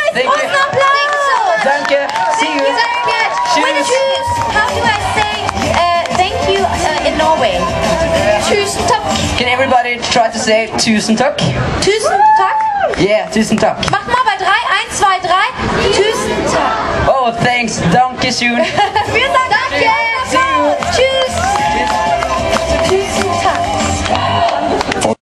Thank you. Danke. See you. Tschüss. How do I say thank you in Norway? Tusen takk. Can everybody try to say tusen takk? Tusen takk. Yeah, tusen takk. Mach mal bei 3, 1, 2, 3. Tusen takk. Oh, thanks. Danke schön. Vielen Dank. Danke. See you. Tschüss.